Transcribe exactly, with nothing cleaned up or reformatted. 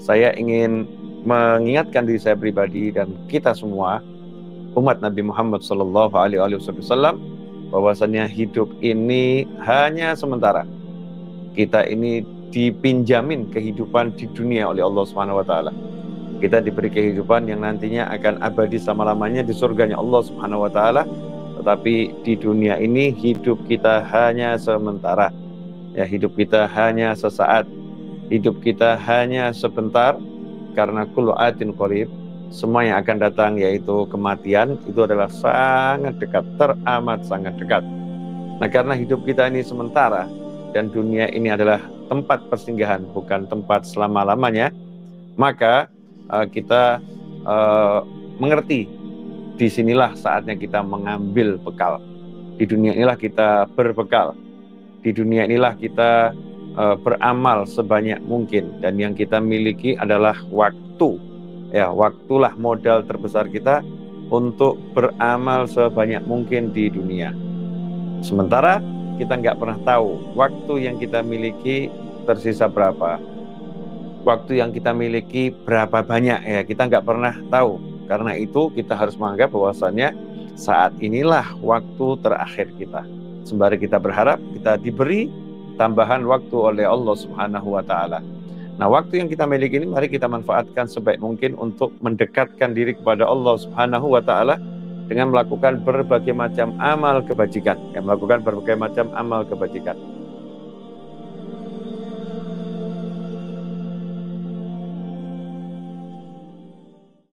saya ingin mengingatkan diri saya pribadi dan kita semua, umat Nabi Muhammad Shallallahu Alaihi Wasallam, bahwasannya hidup ini hanya sementara. Kita ini dipinjamin kehidupan di dunia oleh Allah Subhanahu Wa Taala. Kita diberi kehidupan yang nantinya akan abadi selama-lamanya di surganya Allah Subhanahu Wa Taala. Tetapi di dunia ini hidup kita hanya sementara. Ya, hidup kita hanya sesaat. Hidup kita hanya sebentar, karena kullu atin qarib, semua yang akan datang yaitu kematian itu adalah sangat dekat, teramat sangat dekat. Nah, karena hidup kita ini sementara dan dunia ini adalah tempat persinggahan, bukan tempat selama-lamanya, maka uh, kita uh, mengerti disinilah saatnya kita mengambil bekal. Di dunia inilah kita berbekal. Di dunia inilah kita beramal sebanyak mungkin, dan yang kita miliki adalah waktu. Ya, waktulah modal terbesar kita untuk beramal sebanyak mungkin di dunia. Sementara kita nggak pernah tahu waktu yang kita miliki tersisa berapa, waktu yang kita miliki berapa banyak, ya kita nggak pernah tahu. Karena itu kita harus menganggap bahwasannya saat inilah waktu terakhir kita. Sembari kita berharap kita diberi tambahan waktu oleh Allah Subhanahu Wa Taala. Nah, waktu yang kita miliki ini mari kita manfaatkan sebaik mungkin untuk mendekatkan diri kepada Allah Subhanahu Wa Taala dengan melakukan berbagai macam amal kebajikan, yang melakukan berbagai macam amal kebajikan.